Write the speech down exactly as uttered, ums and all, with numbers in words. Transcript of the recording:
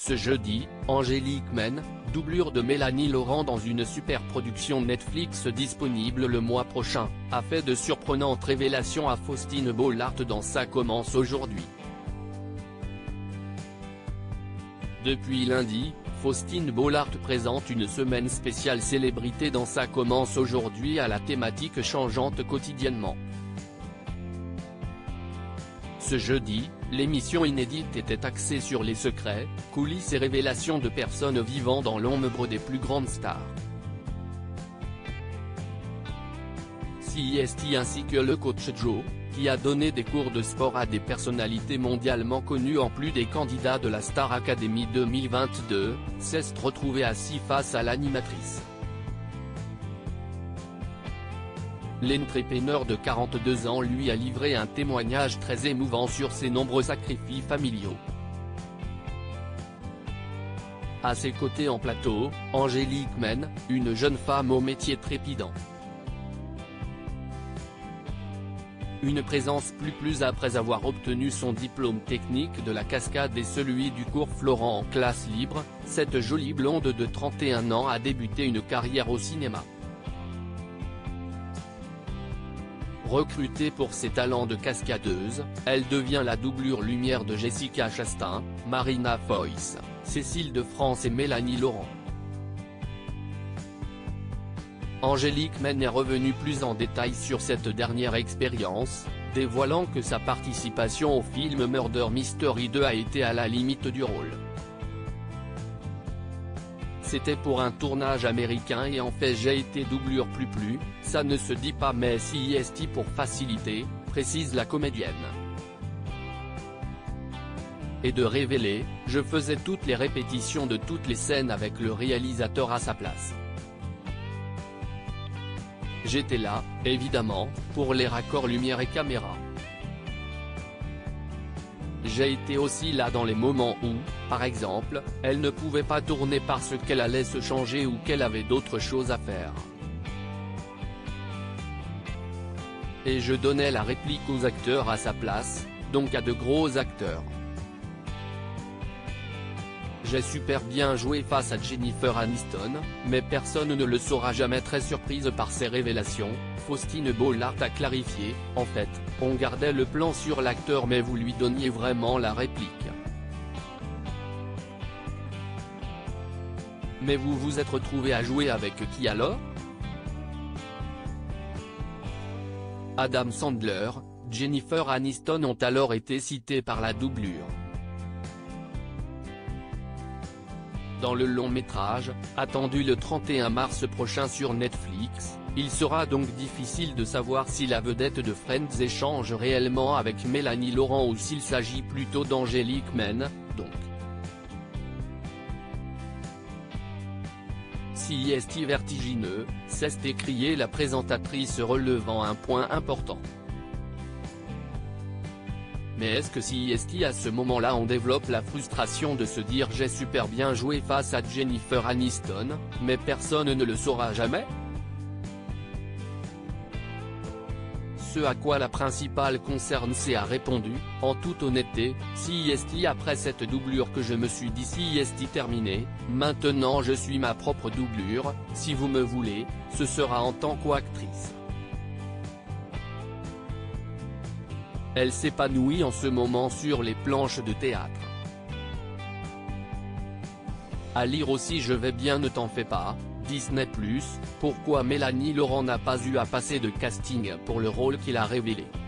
Ce jeudi, Angélique Men, doublure de Mélanie Laurent dans une superproduction Netflix disponible le mois prochain, a fait de surprenantes révélations à Faustine Bollaert dans Ça commence aujourd'hui. Depuis lundi, Faustine Bollaert présente une semaine spéciale célébrité dans Ça commence aujourd'hui à la thématique changeante quotidiennement. Ce jeudi, l'émission inédite était axée sur les secrets, coulisses et révélations de personnes vivant dans l'ombre des plus grandes stars. C I S T ainsi que le coach Joe, qui a donné des cours de sport à des personnalités mondialement connues en plus des candidats de la Star Academy deux mille vingt-deux, s'est retrouvé assis face à l'animatrice. L'entrepreneur de quarante-deux ans lui a livré un témoignage très émouvant sur ses nombreux sacrifices familiaux. À ses côtés en plateau, Angélique Men, une jeune femme au métier trépidant. Une présence plus plus après avoir obtenu son diplôme technique de la cascade et celui du cours Florent en classe libre, cette jolie blonde de trente et un ans a débuté une carrière au cinéma. Recrutée pour ses talents de cascadeuse, elle devient la doublure lumière de Jessica Chastain, Marina Foïs, Cécile de France et Mélanie Laurent. Angélique Men est revenue plus en détail sur cette dernière expérience, dévoilant que sa participation au film Murder Mystery deux a été à la limite du rôle. C'était pour un tournage américain et en fait j'ai été doublure plus plus, ça ne se dit pas mais C I S T pour faciliter, précise la comédienne. Et de révéler, je faisais toutes les répétitions de toutes les scènes avec le réalisateur à sa place. J'étais là, évidemment, pour les raccords lumière et caméra. J'ai été aussi là dans les moments où, par exemple, elle ne pouvait pas tourner parce qu'elle allait se changer ou qu'elle avait d'autres choses à faire. Et je donnais la réplique aux acteurs à sa place, donc à de gros acteurs. J'ai super bien joué face à Jennifer Aniston, mais personne ne le saura jamais. Très surprise par ces révélations, Faustine Bollaert a clarifié, en fait, on gardait le plan sur l'acteur mais vous lui donniez vraiment la réplique. Mais vous vous êtes retrouvé à jouer avec qui alors? Adam Sandler, Jennifer Aniston ont alors été cités par la doublure. Dans le long métrage, attendu le trente et un mars prochain sur Netflix, il sera donc difficile de savoir si la vedette de Friends échange réellement avec Mélanie Laurent ou s'il s'agit plutôt d'Angélique Men, donc. C I S T vertigineux, s'est écriée la présentatrice relevant un point important. Mais est-ce que C I S T à ce moment-là on développe la frustration de se dire j'ai super bien joué face à Jennifer Aniston, mais personne ne le saura jamais? Ce à quoi la principale concernée a répondu, en toute honnêteté, C I S T après cette doublure que je me suis dit C I S T terminé, maintenant je suis ma propre doublure, si vous me voulez, ce sera en tant qu'actrice. Elle s'épanouit en ce moment sur les planches de théâtre. À lire aussi Je vais bien ne t'en fais pas, Disney plus, pourquoi Mélanie Laurent n'a pas eu à passer de casting pour le rôle qu'il a révélé.